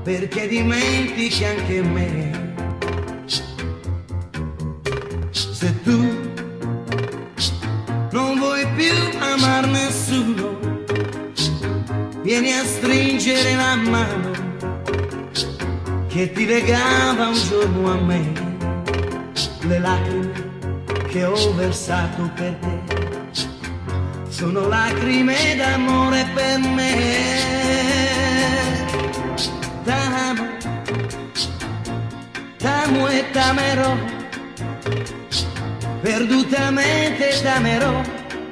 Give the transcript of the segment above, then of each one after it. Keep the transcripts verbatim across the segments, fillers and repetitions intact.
perché dimentichi anche me. Se tu non vuoi più amar nessuno, vieni a stringere la mano che ti legava un giorno a me. Le lacrime che ho versato per te sono lacrime d'amore per me. T'amo, t'amo e t'amerò, perdutamente t'amerò,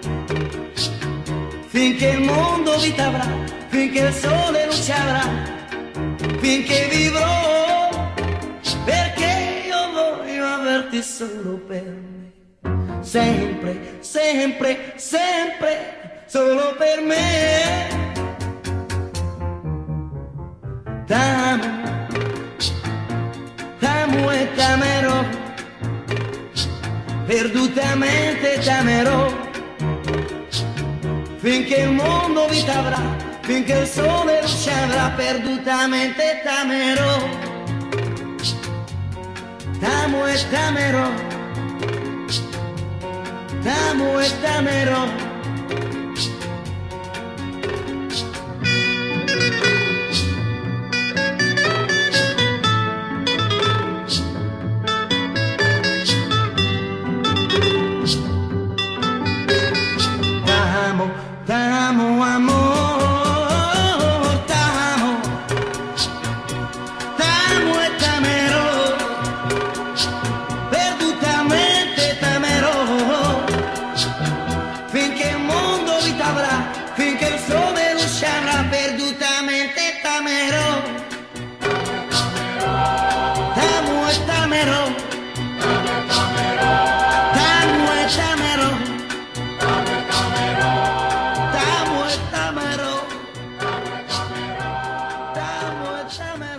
finché il mondo vita avrà, finché il sole luce avrà, finché vivrò, perché io voglio averti solo per me, sempre, sempre, sempre, solo per me. T'amo, t'amo e t'amerò, perdutamente t'amerò, finché il mondo vita avrà, finché il sole luce avrà, perdutamente t'amerò. T'amo e t'amerò, t'amo e t'amerò. T'amo amor, t'amo, t'amo e t'amerò, perdutamente t'amerò, finché il mondo vita avrà, finché il sole luce avrà, perdutamente t'amerò. T'amo e t'amerò, t'amo e t'amerò. T'amo e t'amerò.